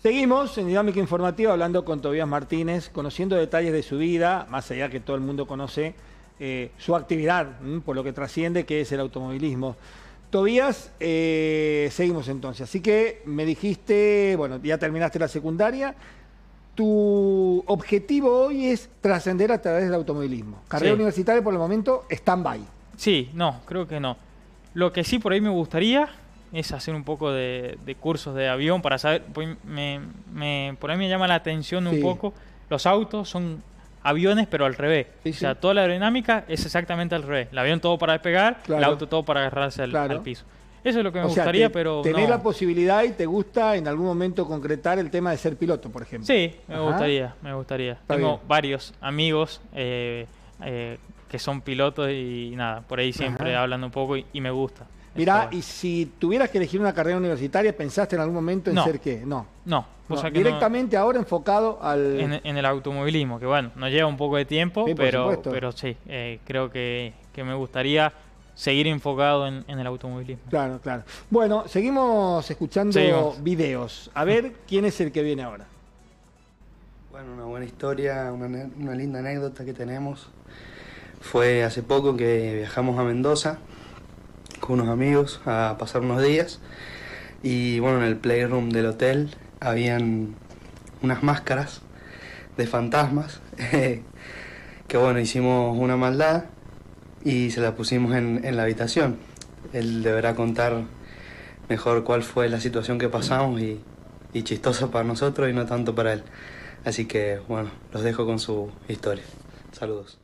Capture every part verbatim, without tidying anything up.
Seguimos en Dinámica Informativa hablando con Tobías Martínez, conociendo detalles de su vida, más allá que todo el mundo conoce eh, su actividad, ¿m? por lo que trasciende, que es el automovilismo. Tobías, eh, seguimos entonces. Así que me dijiste, bueno, ya terminaste la secundaria. Tu objetivo hoy es trascender a través del automovilismo. Carrera Sí. universitaria por el momento, stand-by. Sí, no, creo que no. Lo que sí por ahí me gustaría es hacer un poco de, de cursos de avión para saber, pues me, me, por ahí me llama la atención un Sí. poco. Los autos son aviones pero al revés. Sí, o sea, sí. toda la aerodinámica es exactamente al revés. El avión todo para despegar, Claro. el auto todo para agarrarse al, Claro. al piso. Eso es lo que me O sea, gustaría, te- pero tenés no. la posibilidad y te gusta en algún momento concretar el tema de ser piloto, por ejemplo. Sí, me Ajá. gustaría, me gustaría. Está Tengo bien. varios amigos eh, eh, que son pilotos y, nada, por ahí siempre Ajá. hablan un poco y, y me gusta. Mirá, Eso. y si tuvieras que elegir una carrera universitaria, ¿pensaste en algún momento en No. ser qué? No. No, No, o sea que no- directamente ahora enfocado al... en, en el automovilismo, que bueno, nos lleva un poco de tiempo, Sí, por pero, supuesto. pero sí, eh, creo que, que me gustaría seguir enfocado en, en el automovilismo. Claro, claro. Bueno, seguimos escuchando Seguimos. videos. A ver quién es el que viene ahora. Bueno, una buena historia, una, ane- una linda anécdota que tenemos. Fue hace poco que viajamos a Mendoza con unos amigos a pasar unos días y bueno, en el playroom del hotel habían unas máscaras de fantasmas que bueno, hicimos una maldad y se la pusimos en, en la habitación. Él deberá contar mejor cuál fue la situación que pasamos y, y chistosa para nosotros y no tanto para él. Así que, bueno, los dejo con su historia. Saludos.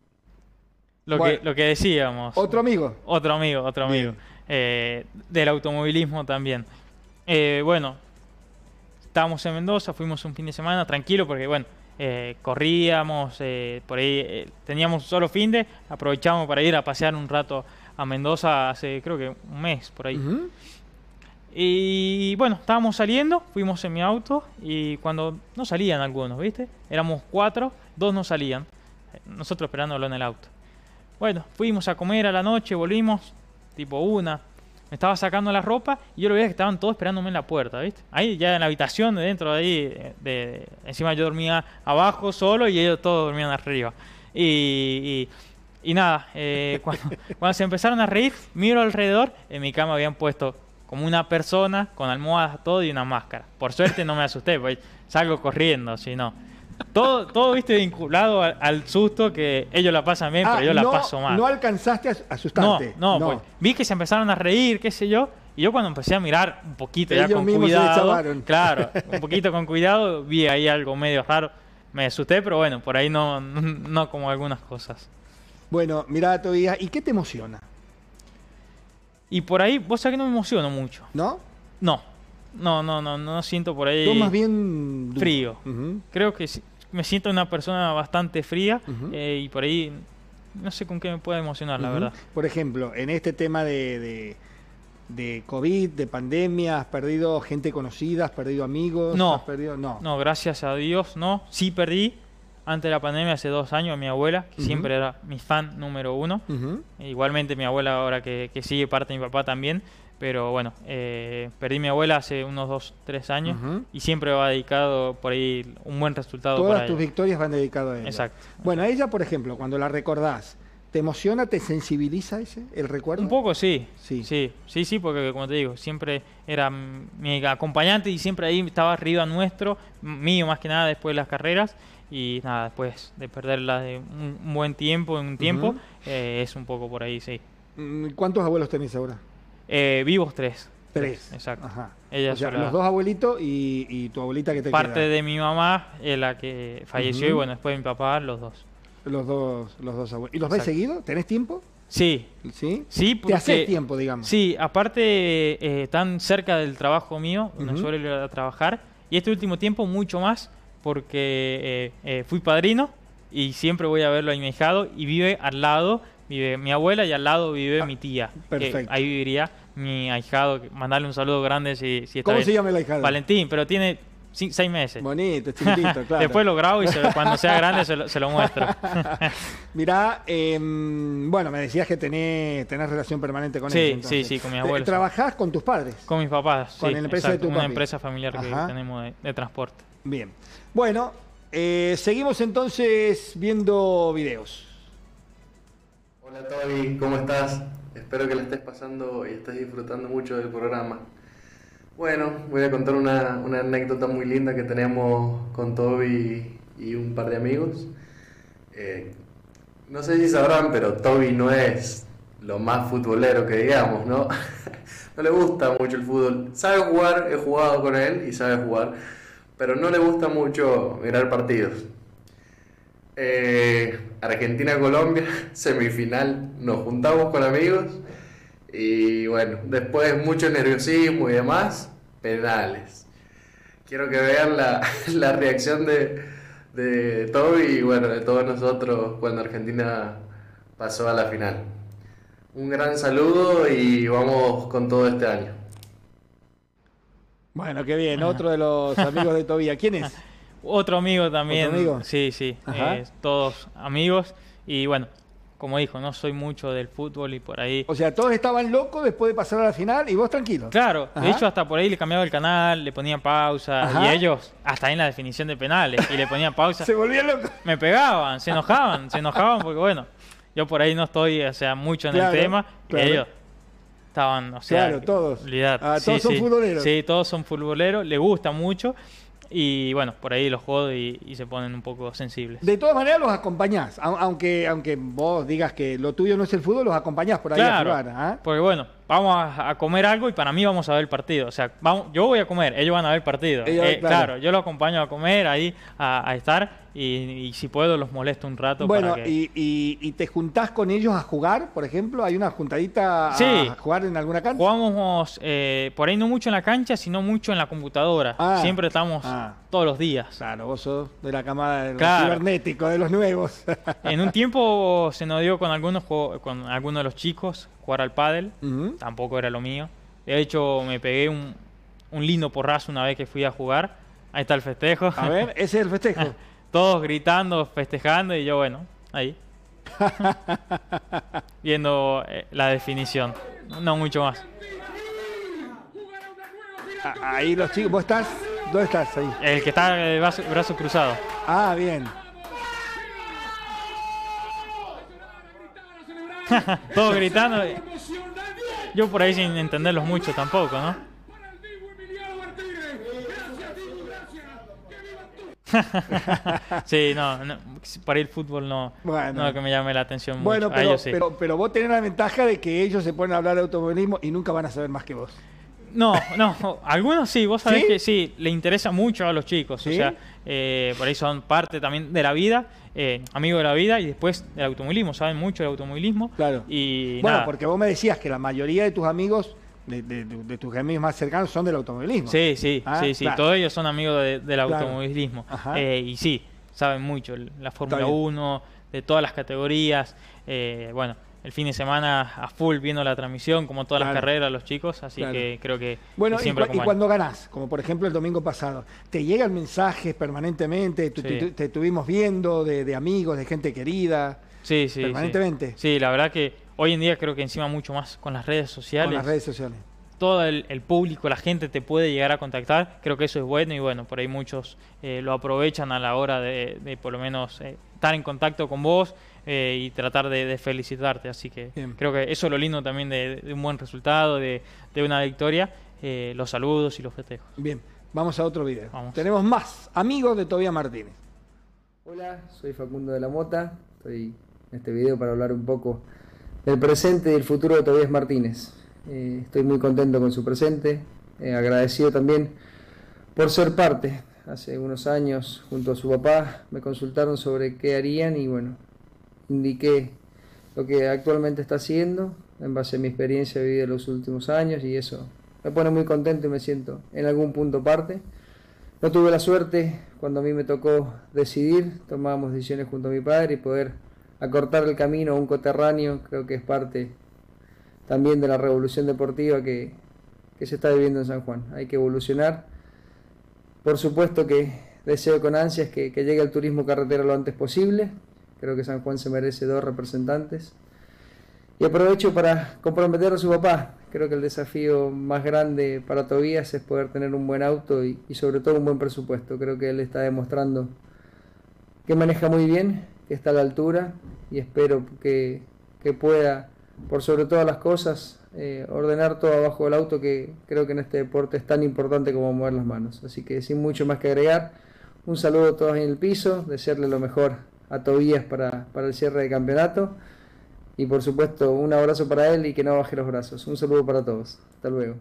Lo, Bueno. que, lo que decíamos. ¿Otro amigo? Otro amigo, otro Bien. amigo. Eh, del automovilismo también. Eh, bueno, estábamos en Mendoza, fuimos un fin de semana tranquilo porque, bueno, eh, corríamos, eh, por ahí eh, teníamos solo fin de, aprovechamos para ir a pasear un rato a Mendoza hace creo que un mes por ahí. Ujú. Y bueno, estábamos saliendo, fuimos en mi auto y cuando no salían algunos, ¿viste? Éramos cuatro, dos no salían, eh, nosotros esperándolo en el auto. Bueno, fuimos a comer a la noche, volvimos, tipo una. Me estaba sacando la ropa y yo lo veía que estaban todos esperándome en la puerta, ¿viste? Ahí ya en la habitación, dentro de ahí, eh, de, de- encima yo dormía abajo solo y ellos todos dormían arriba. Y, y, y nada, eh, cuando, cuando se empezaron a reír, miro alrededor, en mi cama habían puesto como una persona con almohadas, todo y una máscara. Por suerte no me asusté, pues salgo corriendo, si no. Todo, todo viste, vinculado al, al susto que ellos la pasan bien, Ah, pero yo la no, paso mal. no alcanzaste a No, asustarte. no, pues vi que se empezaron a reír, qué sé yo, y yo cuando empecé a mirar un poquito ya Ellos con mismos se cuidado, deschabaron. claro, un poquito con cuidado, vi ahí algo medio raro, me asusté, pero bueno, por ahí no, no como algunas cosas. Bueno, mirá, Tobías, ¿y qué te emociona? Y por ahí, vos sabés que no me emociono mucho. ¿No? No, no, no, no, no siento por ahí Tú más bien... duro. frío. Ujú. Creo que sí, me siento una persona bastante fría Ujú. eh, y por ahí no sé con qué me puede emocionar, la Ujú. verdad. Por ejemplo, en este tema de, de, de COVID, de pandemia, ¿has perdido gente conocida? ¿Has perdido amigos? No. ¿Has perdido... No. No, gracias a Dios, no. Sí perdí antes de la pandemia, hace dos años, a mi abuela, que Ujú. siempre era mi fan número uno. Ujú. E igualmente mi abuela ahora que, que sigue parte de mi papá también. Pero bueno, eh, perdí a mi abuela hace unos dos, tres años Ujú. y siempre va dedicado por ahí un buen resultado Todas para tus ella. victorias van dedicadas a ella. Exacto. Bueno, a ella, por ejemplo, cuando la recordás, ¿te emociona, te sensibiliza ese, el recuerdo? Un poco sí, Sí. sí, sí, sí, porque como te digo, siempre era m- mi acompañante y siempre ahí estaba arriba nuestro, m- mío más que nada después de las carreras y nada, después de perderla de un, un buen tiempo, en un tiempo, Ujú. eh, es un poco por ahí, sí. Mm, ¿Cuántos abuelos tenés ahora? Eh, vivos tres. Tres. Exacto. Ajá. Ella O sea, sola. los dos abuelitos y, y tu abuelita que te Parte queda. de mi mamá, eh, la que falleció, y Ujú. bueno, después de mi papá, los dos. Los dos, los dos abuelos. ¿Y los ves Exacto. seguido? ¿Tenés tiempo? Sí, ¿Sí? sí, Te porque... haces tiempo, digamos. Sí, aparte eh, tan cerca del trabajo mío, donde Ujú. suelo ir a trabajar, y este último tiempo mucho más, porque eh, eh, fui padrino y siempre voy a verlo a mi ahijado y vive al lado, vive mi abuela y al lado vive Ah, mi tía. que perfecto. ahí viviría mi ahijado, que- mandarle un saludo grande si, si está ¿Cómo bien. se llama el ahijado? Valentín, pero tiene sí, seis meses. Bonito, chiquitito, claro. Después lo grabo y se, cuando sea grande se lo, se lo muestro. Mirá, eh, bueno, me decías que tenés, tenés relación permanente con sí, ellos. Entonces. Sí, sí, con mi abuelo. ¿Trabajás con tus padres? Con mis papás, con sí. la empresa Exacto, de tu una papi. empresa familiar que Ajá. tenemos de, de transporte. Bien. Bueno, eh, seguimos entonces viendo videos. Hola Toby, ¿cómo estás? Espero que la estés pasando y estés disfrutando mucho del programa. Bueno, voy a contar una, una anécdota muy linda que tenemos con Toby y un par de amigos. Eh, no sé si sabrán, pero Toby no es lo más futbolero que digamos, ¿no? No le gusta mucho el fútbol. Sabe jugar, he jugado con él y sabe jugar, pero no le gusta mucho mirar partidos. Eh, Argentina-Colombia, semifinal, nos juntamos con amigos y bueno, después mucho nerviosismo y demás, penales. Quiero que vean la, la reacción de, de Toby y bueno, de todos nosotros cuando Argentina pasó a la final. Un gran saludo y vamos con todo este año. Bueno, qué bien, otro de los amigos de Tobías. ¿Quién es? Otro amigo también. ¿Otro amigo? Sí, sí. Eh, todos amigos. Y bueno, como dijo, no soy mucho del fútbol y por ahí. O sea, todos estaban locos después de pasar a la final y vos tranquilo. Claro, Ajá. de hecho hasta por ahí le cambiaba el canal, le ponían pausa. Ajá. Y ellos, hasta ahí en la definición de penales, y le ponían pausa. Se volvían locos. Me pegaban, se enojaban, se enojaban porque bueno, yo por ahí no estoy, o sea, mucho en Claro, el tema. claro. Y ellos estaban, o sea. Claro, todos. Olvidate. Ah, todos Sí, son sí. futboleros. Sí, todos son futboleros, le gusta mucho. Y bueno, por ahí los jodo y, y se ponen un poco sensibles. De todas maneras los acompañás, au- aunque, aunque vos digas que lo tuyo no es el fútbol, los acompañás por ahí Claro, a jugar. ¿ah? porque bueno, vamos a, a comer algo y para mí vamos a ver el partido. O sea, vamos, yo voy a comer, ellos van a ver el partido. Ellos, Eh, claro. claro. yo los acompaño a comer, ahí a, a estar y, y si puedo los molesto un rato. Bueno, para que... y, y, y te juntás con ellos a jugar, por ejemplo? ¿Hay una juntadita a, Sí. a jugar en alguna cancha? Jugamos eh, por ahí no mucho en la cancha, sino mucho en la computadora. Ah. Siempre estamos Ah. todos los días. Claro, vos sos de la camada del Claro. cibernético, de los nuevos. En un tiempo se nos dio con algunos juego- con algunos de los chicos jugar al pádel. Ujú. Tampoco era lo mío. De hecho, me pegué un, un lindo porrazo una vez que fui a jugar. Ahí está el festejo. A ver, ese es el festejo. Todos gritando, festejando y yo, bueno, ahí. Viendo eh, la definición. No mucho más. Ah, ahí los chicos, ¿vos estás? ¿Dónde estás ahí? El que está de brazo, brazo cruzado. Ah, bien. Todos gritando. Yo por ahí sin entenderlos mucho tampoco, ¿no? Sí, no, no, para ir al fútbol no, Bueno. no es que me llame la atención Bueno, mucho. A pero, ellos sí. pero, pero vos tenés la ventaja de que ellos se ponen a hablar de automovilismo y nunca van a saber más que vos. No, no, algunos sí, vos sabés ¿Sí? que sí, le interesa mucho a los chicos, ¿Sí? o sea, eh, por ahí son parte también de la vida, eh, amigos de la vida y después del automovilismo, saben mucho del automovilismo. Claro. Y Bueno, nada. porque vos me decías que la mayoría de tus amigos, de, de- de- de tus amigos más cercanos, son del automovilismo. Sí, sí, Ah, sí, sí, claro. todos ellos son amigos de- del Claro. automovilismo. Ajá. Eh, y sí, saben mucho, el- la Fórmula bien. uno, de todas las categorías, eh, bueno, el fin de semana a full viendo la transmisión, como todas Claro. las carreras, los chicos, así Claro. que creo que Bueno, que y, siempre cua- y acompañan. cuando ganás, como por ejemplo el domingo pasado, ¿te llegan mensajes permanentemente? Tu- Sí. te, te estuvimos viendo de, de amigos, de gente querida, Sí, sí, permanentemente, Sí. Sí, la verdad que hoy en día creo que encima mucho más con las redes sociales, con las redes sociales? todo el, el público, la gente te puede llegar a contactar, creo que eso es bueno y bueno, por ahí muchos eh, lo aprovechan a la hora de, de por lo menos eh, estar en contacto con vos eh, y tratar de, de felicitarte, así que Bien. creo que eso es lo lindo también de, de un buen resultado, de, de una victoria, eh, los saludos y los festejos. Bien, vamos a otro video. Vamos. Tenemos más amigos de Tobías Martínez. Hola, soy Facundo de la Mota. Estoy en este video para hablar un poco del presente y del futuro de Tobías Martínez. Eh, estoy muy contento con su presente, eh, agradecido también por ser parte. Hace unos años, junto a su papá, me consultaron sobre qué harían y bueno, indiqué lo que actualmente está haciendo en base a mi experiencia vivida en los últimos años y eso me pone muy contento y me siento en algún punto parte. No tuve la suerte, cuando a mí me tocó decidir, tomábamos decisiones junto a mi padre y poder acortar el camino a un coterráneo, creo que es parte también de la revolución deportiva que, que se está viviendo en San Juan. Hay que evolucionar Por supuesto que deseo con ansias que, que llegue el turismo carretera lo antes posible. Creo que San Juan se merece dos representantes. Y aprovecho para comprometer a su papá. Creo que el desafío más grande para Tobías es poder tener un buen auto y, y sobre todo un buen presupuesto. Creo que él está demostrando que maneja muy bien, que está a la altura, y espero que, que pueda, por sobre todas las cosas, eh, ordenar todo abajo del auto, que creo que en este deporte es tan importante como mover las manos. Así que sin mucho más que agregar, un saludo a todos en el piso, desearle lo mejor a Tobías para, para el cierre de campeonato, y por supuesto un abrazo para él y que no baje los brazos. Un saludo para todos. Hasta luego.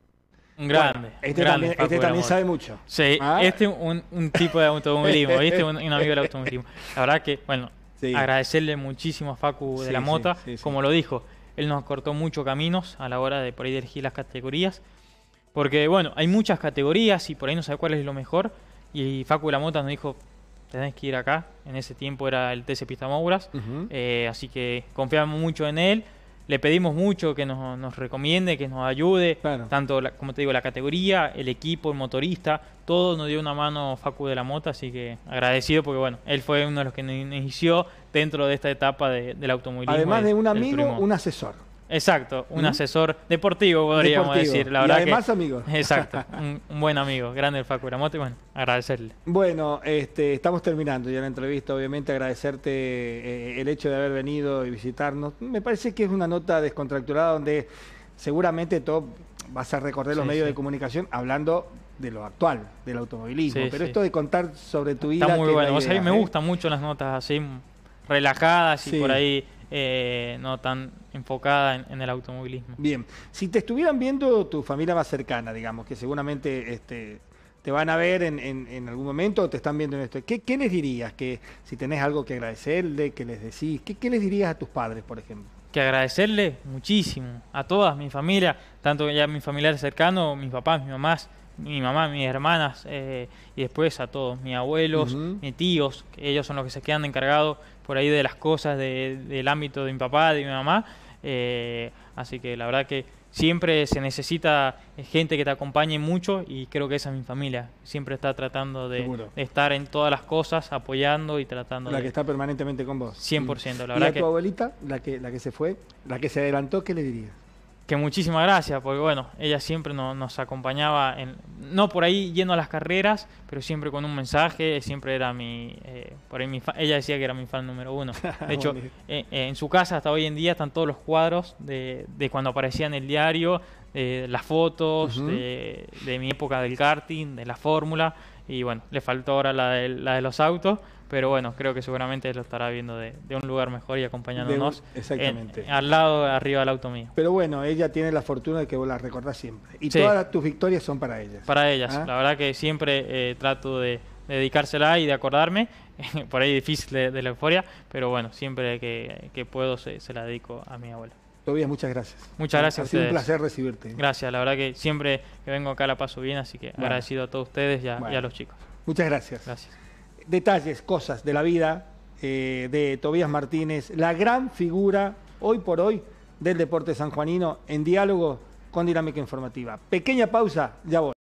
Un grande. Bueno, este grande, también, este también sabe mucho. Sí, ¿Ah? este es un, un tipo de automovilismo, ¿viste? Un, un amigo del automovilismo. La verdad que, bueno, Sí. agradecerle muchísimo a Facu de Sí, la Mota. sí, sí, sí. Como lo dijo, él nos cortó muchos caminos a la hora de por ahí de elegir las categorías. Porque, bueno, hay muchas categorías y por ahí no sabe cuál es lo mejor. Y Facu de la Mota nos dijo, tenés que ir acá. En ese tiempo era el T C Pista Mouras. Ujú. Eh, así que confiamos mucho en él. Le pedimos mucho que nos, nos recomiende, que nos ayude. Claro. Tanto, la- como te digo, la categoría, el equipo, el motorista. Todo nos dio una mano Facu de la Mota. Así que agradecido porque, bueno, él fue uno de los que nos inició dentro de esta etapa de- del automovilismo. Además y de un del amigo, turismo. un asesor. Exacto, un ¿Mm? asesor deportivo, podríamos Deportivo. decir. La Y verdad además que, amigo. Exacto, un, un buen amigo, grande el Facu de la Mota. Y bueno, agradecerle. Bueno, este, estamos terminando ya la entrevista. Obviamente agradecerte eh, el hecho de haber venido y visitarnos. Me parece que es una nota descontracturada donde seguramente todo vas a recorrer los Sí, medios sí. de comunicación hablando de lo actual, del automovilismo. Sí, Pero sí. esto de contar sobre tu vida... Está muy que es la bueno. Vos sabés, idea, me ¿eh? gustan mucho las notas así, mm, relajadas y Sí. por ahí eh, no tan enfocadas en, en el automovilismo. Bien, si te estuvieran viendo tu familia más cercana, digamos, que seguramente este, te van a ver en, en- en algún momento o te están viendo en esto, ¿qué, qué les dirías? Que si tenés algo que agradecerle, que les decís, ¿qué, qué les dirías a tus padres, por ejemplo? Que agradecerle muchísimo a todas mi familia, tanto ya mis familiares cercanos, mis papás, mis mamás, mi mamá, mis hermanas, eh, y después a todos, mis abuelos, Ujú. mis tíos, que ellos son los que se quedan encargados por ahí de las cosas de- del ámbito de mi papá, de mi mamá. Eh, así que la verdad que siempre se necesita gente que te acompañe mucho y creo que esa es mi familia. Siempre está tratando de, Seguro. de estar en todas las cosas, apoyando y tratando La de... que está permanentemente con vos. cien por ciento, la ¿Y verdad a que... tu abuelita, la que, la que se fue, la que se adelantó, qué le dirías? Que muchísimas gracias, porque bueno, ella siempre no- nos acompañaba, en, no por ahí yendo a las carreras, pero siempre con un mensaje, siempre era mi, eh, por ahí mi fa- ella decía que era mi fan número uno. De hecho, Bonito. eh, eh, en su casa hasta hoy en día están todos los cuadros de, de cuando aparecía en el diario, eh, las fotos Ujú. de, de mi época del karting, de la fórmula, y bueno, le faltó ahora la de, la de los autos, pero bueno, creo que seguramente lo estará viendo de, de un lugar mejor y acompañándonos De un- exactamente. en- al lado, arriba del auto mío. Pero bueno, ella tiene la fortuna de que vos la recordás siempre. Y Sí. todas las- tus victorias son para ellas. Para ellas, ¿Ah? la verdad que siempre eh, trato de, de dedicársela y de acordarme, por ahí difícil de, de la euforia, pero bueno, siempre que, que puedo se, se la dedico a mi abuela. Tobias, muchas gracias. Muchas gracias Ha sido a un ustedes. placer recibirte. Gracias, la verdad que siempre que vengo acá la paso bien, así que Bueno. agradecido a todos ustedes y a, Bueno. y a los chicos. Muchas gracias. Gracias. Detalles, cosas de la vida eh, de Tobías Martínez, la gran figura hoy por hoy del deporte sanjuanino en diálogo con Dinámica Informativa. Pequeña pausa, ya voy.